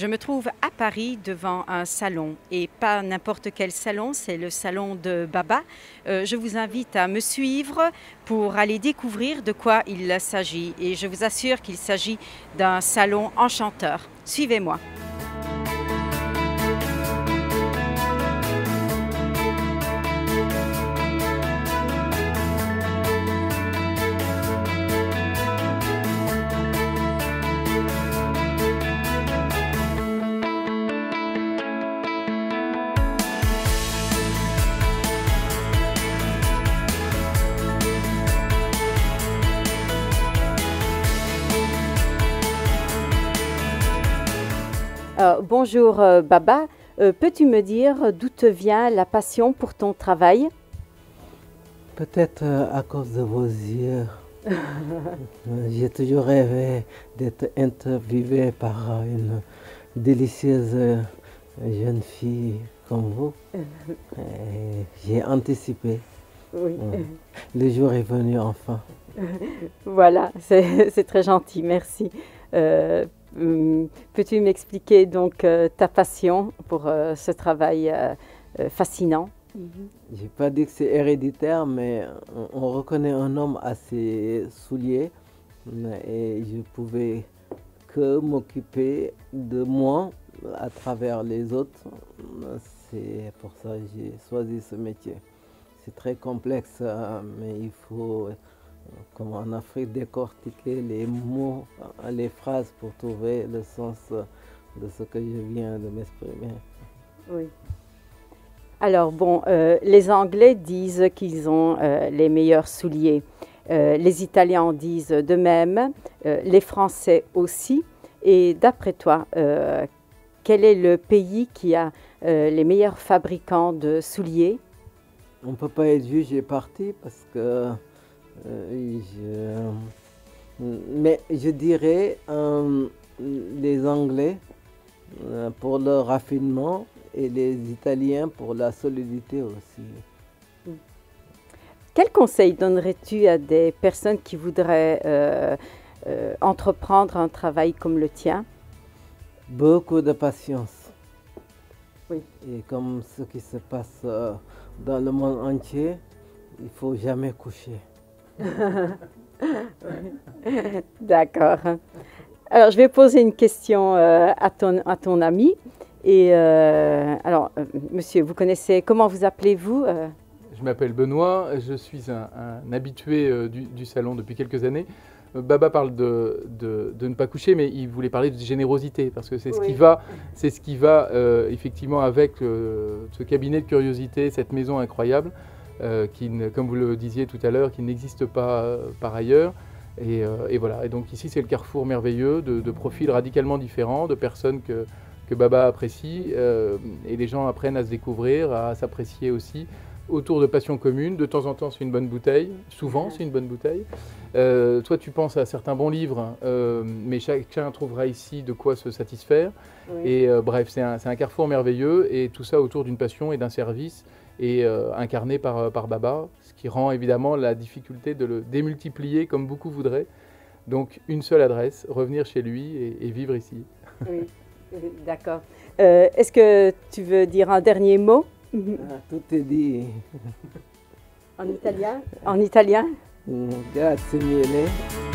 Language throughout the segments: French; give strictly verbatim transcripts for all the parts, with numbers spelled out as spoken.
Je me trouve à Paris devant un salon et pas n'importe quel salon, c'est le salon de Baba. Euh, je vous invite à me suivre pour aller découvrir de quoi il s'agit et je vous assure qu'il s'agit d'un salon enchanteur. Suivez-moi. Euh, bonjour euh, Baba, euh, peux-tu me dire d'où te vient la passion pour ton travail? Peut-être euh, à cause de vos yeux. J'ai toujours rêvé d'être interviewé par une délicieuse jeune fille comme vous. J'ai anticipé. Oui. Le jour est venu enfin. Voilà, c'est très gentil, merci. Euh, Peux-tu m'expliquer donc euh, ta passion pour euh, ce travail euh, euh, fascinant? Je n'ai pas dit que c'est héréditaire, mais on, on reconnaît un homme à ses souliers et je pouvais que m'occuper de moi à travers les autres. C'est pour ça que j'ai choisi ce métier. C'est très complexe, mais il faut, comme en Afrique, décortiquer les mots, les phrases pour trouver le sens de ce que je viens de m'exprimer. Oui. Alors bon, euh, les Anglais disent qu'ils ont euh, les meilleurs souliers. Euh, les Italiens disent de même, euh, les Français aussi. Et d'après toi, euh, quel est le pays qui a euh, les meilleurs fabricants de souliers? On ne peut pas être jugé parti parce que euh, je, mais je dirais euh, les Anglais euh, pour leur raffinement et les Italiens pour la solidité aussi. Quel conseil donnerais-tu à des personnes qui voudraient euh, euh, entreprendre un travail comme le tien? Beaucoup de patience. Oui. Et comme ce qui se passe euh, dans le monde entier, il ne faut jamais coucher. D'accord. Alors, je vais poser une question euh, à, ton, à ton ami. Et euh, alors, euh, monsieur, vous connaissez, comment vous appelez-vous? euh Je m'appelle Benoît, je suis un, un habitué euh, du, du salon depuis quelques années. Euh, Baba parle de, de, de ne pas coucher, mais il voulait parler de générosité, parce que c'est ce, oui. qui va, c'est ce qui va euh, effectivement avec euh, ce cabinet de curiosité, cette maison incroyable, euh, qui, comme vous le disiez tout à l'heure, qui n'existe pas euh, par ailleurs. Et, euh, et voilà, et donc ici c'est le carrefour merveilleux de, de profils radicalement différents, de personnes que, que Baba apprécie, euh, et les gens apprennent à se découvrir, à s'apprécier aussi, autour de passions communes. De temps en temps, c'est une bonne bouteille. Souvent, c'est une bonne bouteille. Euh, toi, tu penses à certains bons livres, euh, mais chacun trouvera ici de quoi se satisfaire. Oui. Et euh, bref, c'est un, un carrefour merveilleux, et tout ça autour d'une passion et d'un service, et euh, incarné par, par Baba, ce qui rend évidemment la difficulté de le démultiplier comme beaucoup voudraient. Donc, une seule adresse, revenir chez lui et, et vivre ici. Oui, d'accord. Euh, Est-ce que tu veux dire un dernier mot? Ah, tout est dit. En italien? En italien? Grazie mille.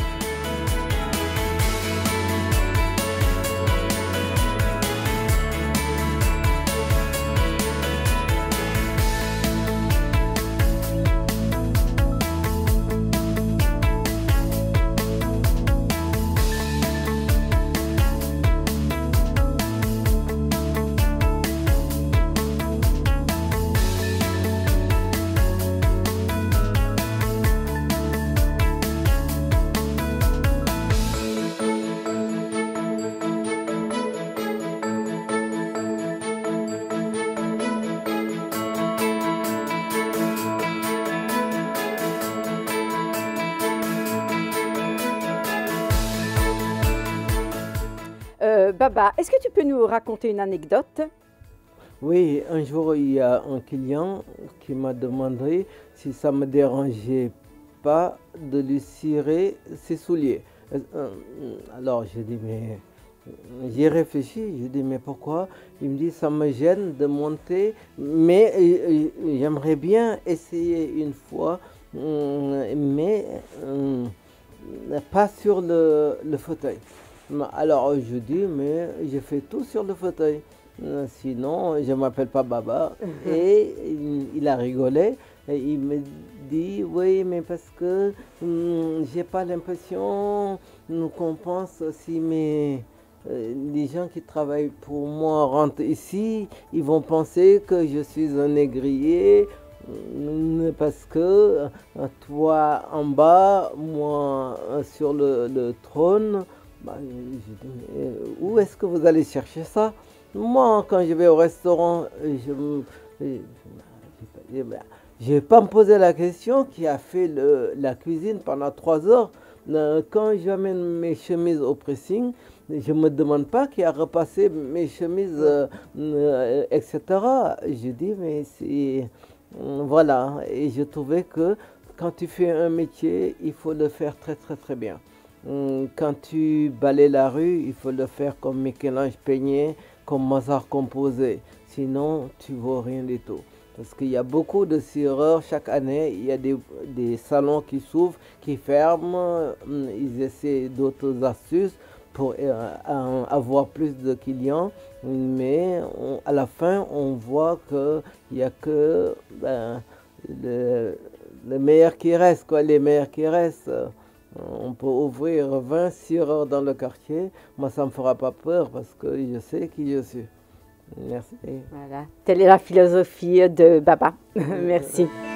Euh, Baba, est-ce que tu peux nous raconter une anecdote? Oui, un jour, il y a un client qui m'a demandé si ça ne me dérangeait pas de lui cirer ses souliers. Alors, j'ai dit, mais J'ai réfléchi, je dis mais pourquoi? Il me dit ça me gêne de monter, mais euh, euh, j'aimerais bien essayer une fois, euh, mais euh, pas sur le, le fauteuil. Alors je dis mais je fais tout sur le fauteuil, Euh, sinon je ne m'appelle pas Baba. Et il, il a rigolé. Et il me dit oui mais parce que hum, j'ai pas l'impression hum, qu'on pense si mes euh, les gens qui travaillent pour moi rentrent ici, ils vont penser que je suis un négrier hum, parce que euh, toi en bas, moi euh, sur le, le trône. Bah, je dis, mais, euh, où est-ce que vous allez chercher ça? Moi, quand je vais au restaurant, je me- je- je- je vais pas me poser la question qui a fait le- la cuisine pendant trois heures. Euh, Quand j'amène mes chemises au pressing, je ne me demande pas qui a repassé mes chemises, euh, euh, et cetera. Je dis, mais c'est... euh, Voilà. Et je trouvais que quand tu fais un métier, il faut le faire très très très bien. Hum, Quand tu balayes la rue, il faut le faire comme Michel-Ange peignait, comme Mozart composait. Sinon, tu ne vaux rien du tout. Parce qu'il y a beaucoup de cireurs chaque année, il y a des, des salons qui s'ouvrent, qui ferment, hum, ils essaient d'autres astuces pour euh, euh, avoir plus de clients, mais on- à la fin, on voit qu'il n'y a que ben, le, le meilleur qui reste, quoi, les meilleurs qui restent. On peut ouvrir vingt cireurs dans le quartier, moi ça ne me fera pas peur parce que je sais qui je suis. Merci. Voilà, telle est la philosophie de Baba. Merci.